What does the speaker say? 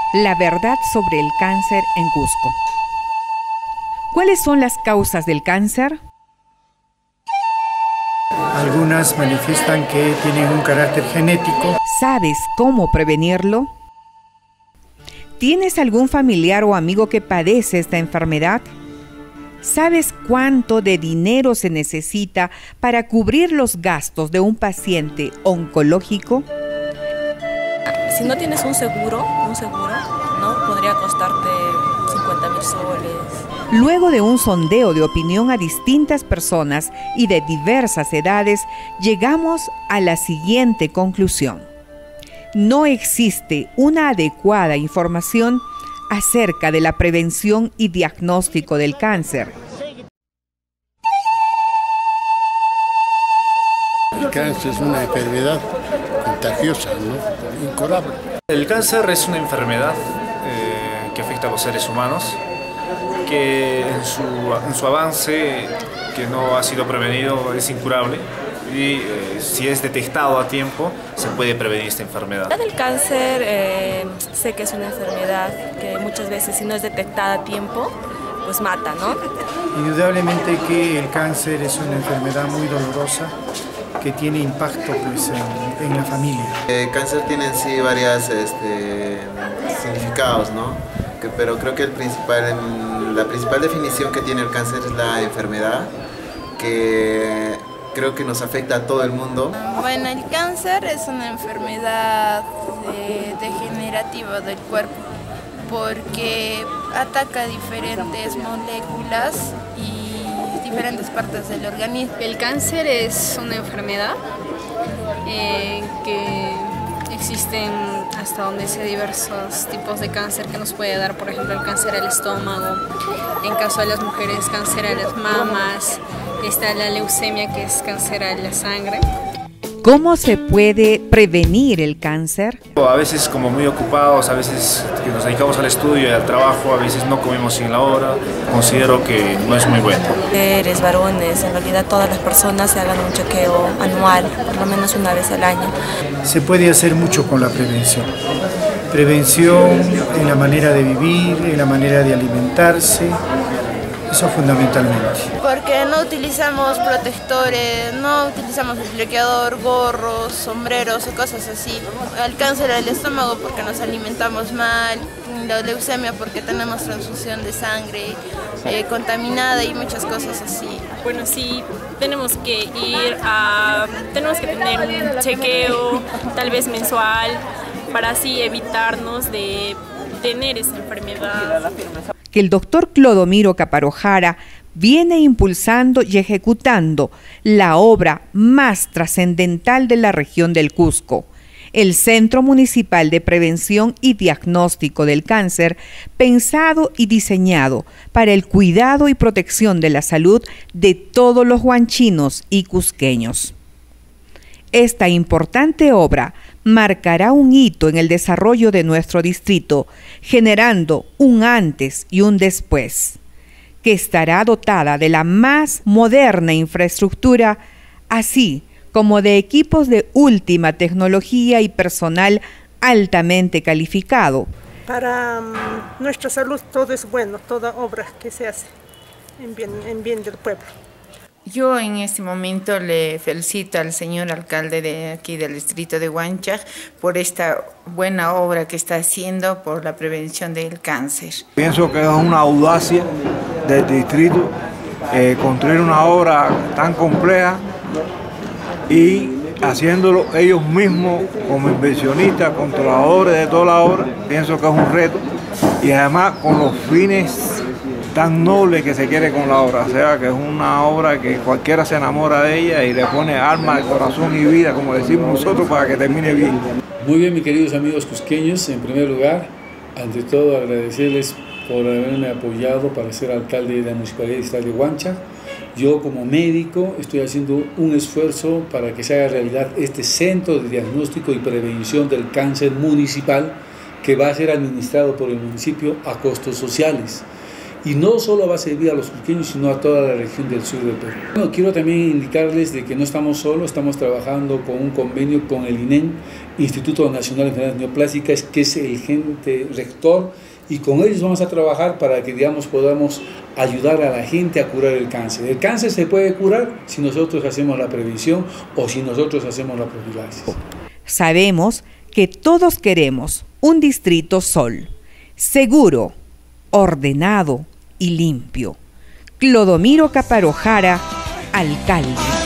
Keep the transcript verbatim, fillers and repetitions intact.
La verdad sobre el cáncer en Cusco. ¿Cuáles son las causas del cáncer? Algunas manifiestan que tienen un carácter genético. ¿Sabes cómo prevenirlo? ¿Tienes algún familiar o amigo que padece esta enfermedad? ¿Sabes cuánto de dinero se necesita para cubrir los gastos de un paciente oncológico? Si no tienes un seguro, un seguro, ¿no? Podría costarte cincuenta mil soles. Luego de un sondeo de opinión a distintas personas y de diversas edades, llegamos a la siguiente conclusión. No existe una adecuada información acerca de la prevención y diagnóstico del cáncer. El cáncer es una enfermedad contagiosa, ¿no? Incurable. El cáncer es una enfermedad eh, que afecta a los seres humanos, que en su, en su avance, que no ha sido prevenido, es incurable. Y eh, si es detectado a tiempo, se puede prevenir esta enfermedad. El cáncer, eh, sé que es una enfermedad que muchas veces, si no es detectada a tiempo, pues mata, ¿no? Indudablemente que el cáncer es una enfermedad muy dolorosa que tiene impacto pues, en, en la familia. El cáncer tiene en sí varios este, significados, ¿no? Que, pero creo que el principal, la principal definición que tiene el cáncer es la enfermedad, que creo que nos afecta a todo el mundo. Bueno, el cáncer es una enfermedad eh, degenerativa del cuerpo porque ataca diferentes moléculas y diferentes partes del organismo. El cáncer es una enfermedad eh, que existen hasta donde sé diversos tipos de cáncer que nos puede dar, por ejemplo el cáncer al estómago, en caso de las mujeres cáncer a las mamas, está la leucemia que es cáncer a la sangre. ¿Cómo se puede prevenir el cáncer? A veces como muy ocupados, a veces que nos dedicamos al estudio y al trabajo, a veces no comemos sin la hora, considero que no es muy bueno. Mujeres, varones, en realidad todas las personas se hagan un chequeo anual, por lo menos una vez al año. Se puede hacer mucho con la prevención. Prevención en la manera de vivir, en la manera de alimentarse. Eso fundamentalmente. Porque no utilizamos protectores, no utilizamos el bloqueador, gorros, sombreros o cosas así. El cáncer al estómago porque nos alimentamos mal, la leucemia porque tenemos transfusión de sangre eh, contaminada y muchas cosas así. Bueno, sí, tenemos que ir a, tenemos que tener un chequeo, tal vez mensual, para así evitarnos de tener esa enfermedad. Que el doctor Clodomiro Caparojara viene impulsando y ejecutando la obra más trascendental de la región del Cusco, el Centro Municipal de Prevención y Diagnóstico del Cáncer, pensado y diseñado para el cuidado y protección de la salud de todos los huanchinos y cusqueños. Esta importante obra marcará un hito en el desarrollo de nuestro distrito, generando un antes y un después, que estará dotada de la más moderna infraestructura, así como de equipos de última tecnología y personal altamente calificado. Para um, nuestra salud todo es bueno, toda obra que se hace en bien, en bien del pueblo. Yo en este momento le felicito al señor alcalde de aquí del distrito de Huanchac por esta buena obra que está haciendo por la prevención del cáncer. Pienso que es una audacia del distrito eh, construir una obra tan compleja y haciéndolo ellos mismos como inversionistas, controladores de toda la obra. Pienso que es un reto y además con los fines tan noble que se quiere con la obra, o sea que es una obra que cualquiera se enamora de ella y le pone alma, corazón y vida, como decimos nosotros, para que termine bien. Muy bien, mis queridos amigos cusqueños, en primer lugar, ante todo agradecerles por haberme apoyado para ser alcalde de la Municipalidad Distrital de Huanchac. Yo como médico estoy haciendo un esfuerzo para que se haga realidad este Centro de Diagnóstico y Prevención del Cáncer Municipal que va a ser administrado por el municipio a costos sociales. y no solo va a servir a los cusqueños, sino a toda la región del sur del Perú. Bueno, quiero también indicarles de que no estamos solos, estamos trabajando con un convenio con el I N E M, Instituto Nacional de Enfermedades Neoplásicas, que es el ente rector, y con ellos vamos a trabajar para que, digamos, podamos ayudar a la gente a curar el cáncer. El cáncer se puede curar si nosotros hacemos la prevención o si nosotros hacemos la profilaxis. Sabemos que todos queremos un Distrito Sol, seguro, ordenado y limpio. Clodomiro Caparo Jara, alcalde.